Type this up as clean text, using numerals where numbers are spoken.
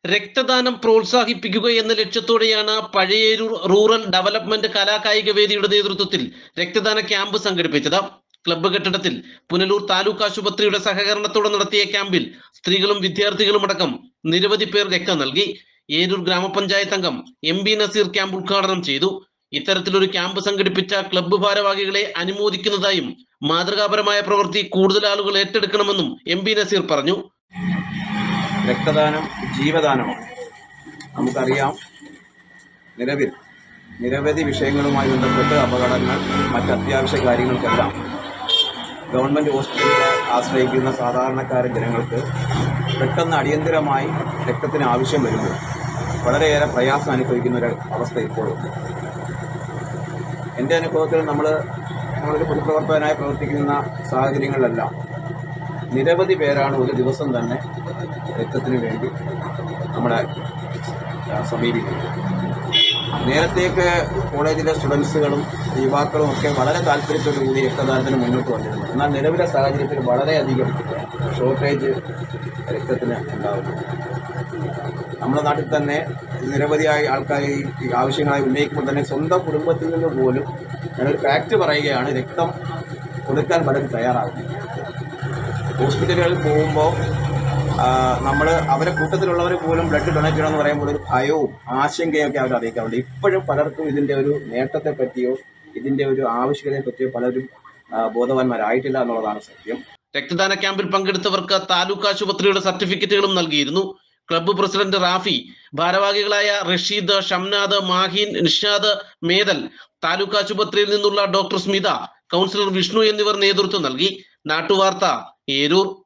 രക്തദാനം പ്രോത്സാഹിപ്പിക്കുക എന്ന ലക്ഷ്യത്തോടെയാണ് പഴയേരൂർ റൂറൽ ഡെവലപ്മെന്റ് കലാകായിക വേദിയുടെ നേതൃത്വത്തിൽ രക്തദാന ക്യാമ്പ് സംഘടിപ്പിച്ചത്. ക്ലബ്ബ് കെട്ടിടത്തിൽ പുനലൂർ താലൂക്ക് ആശുപത്രിയുടെ സഹകരണത്തോടെ നടത്തിയ ക്യാമ്പിൽ സ്ത്രീകളും വിദ്യാർത്ഥികളും അടക്കം നിരവധി പേർ രക്തം നൽകി. ഏരൂർ ഗ്രാമപഞ്ചായത്ത് അംഗം എം ബി നസീർ ക്യാമ്പ് ഉദ്ഘാടനം ചെയ്തു. ഇത്തരത്തിലൊരു ക്യാമ്പ് സംഘടിപ്പിച്ച ക്ലബ്ബ് ഭാരവാഹികളെ അനുമോദിക്കുന്നതായും മാതൃകാപരമായ പ്രവൃത്തി കൂടുതൽ ആളുകൾ ഏറ്റെടുക്കണമെന്നും എം ബി നസീർ പറഞ്ഞു. രക്തദാനം ജീവദാനമാണ്. നമുക്കറിയാം, നിരവധി വിഷയങ്ങളുമായി ബന്ധപ്പെട്ട് അപകടങ്ങൾ, മറ്റ് അത്യാവശ്യ കാര്യങ്ങൾക്കെല്ലാം ഗവൺമെൻറ് ഹോസ്പിറ്റലുകളെ ആശ്രയിക്കുന്ന സാധാരണക്കാരൻ ജനങ്ങൾക്ക് പെട്ടെന്ന് അടിയന്തരമായി രക്തത്തിന് ആവശ്യം വരുമ്പോൾ വളരെയേറെ പ്രയാസം അനുഭവിക്കുന്ന ഒരു അവസ്ഥ ഇപ്പോഴുണ്ട്. എൻ്റെ അനുഭവത്തിൽ നമ്മളൊരു പൊതുപ്രവർത്തകനായി പ്രവർത്തിക്കുന്ന സാഹചര്യങ്ങളിലെല്ലാം നിരവധി പേരാണ് ഒരു ദിവസം തന്നെ രക്തത്തിന് വേണ്ടി നമ്മളെ സമീപിക്കുന്നത്. നേരത്തേക്ക് കോളേജിലെ സ്റ്റുഡൻസുകളും യുവാക്കളും ഒക്കെ വളരെ താല്പര്യത്തോടു കൂടി രക്തദാനത്തിന് മുന്നോട്ട് വന്നിരുന്നു. എന്നാൽ നിലവിലെ സാഹചര്യത്തിൽ വളരെയധികം ഷോർട്ടേജ് രക്തത്തിന് ഉണ്ടാകുന്നു. നമ്മുടെ നാട്ടിൽ തന്നെ നിരവധിയായ ആൾക്കാർ ഈ ആവശ്യങ്ങളായി ഉന്നയിക്കുമ്പോൾ തന്നെ സ്വന്തം കുടുംബത്തിൽ നിന്ന് പോലും ഞാനൊരു ഫാക്റ്റ് പറയുകയാണ്, രക്തം കൊടുക്കാൻ പലരും തയ്യാറാകുന്നു. ഹോസ്പിറ്റലുകളിൽ പോകുമ്പോൾ അവരെ കൂട്ടത്തിലുള്ളവർ പോലും ബ്ലഡ് ഡൊണേറ്റ് ചെയ്യണമെന്ന് പറയുമ്പോൾ ഒരു ഭയവും ആശങ്കയൊക്കെ അവർ അറിയിക്കാറുണ്ട്. ഇപ്പോഴും പലർക്കും ഇതിൻ്റെ ഒരു നേട്ടത്തെ പറ്റിയോ ഇതിൻ്റെ ഒരു ആവശ്യകതയെ പറ്റിയോ പലരും ബോധവാന്മാരായിട്ടില്ല എന്നുള്ളതാണ് സത്യം. രക്തദാന ക്യാമ്പിൽ പങ്കെടുത്തവർക്ക് താലൂക്ക് ആശുപത്രിയുടെ സർട്ടിഫിക്കറ്റുകളും നൽകിയിരുന്നു. ക്ലബ്ബ് പ്രസിഡന്റ് റാഫി, ഭാരവാഹികളായ റഷീദ്, ഷംനാദ്, മാഹിൻ, നിഷാദ്, മേദൽ, താലൂക്ക് ആശുപത്രിയിൽ നിന്നുള്ള ഡോക്ടർ സ്മിത, കൗൺസിലർ വിഷ്ണു എന്നിവർ നേതൃത്വം നൽകി. നാട്ടുവാർത്ത, ഏരൂർ.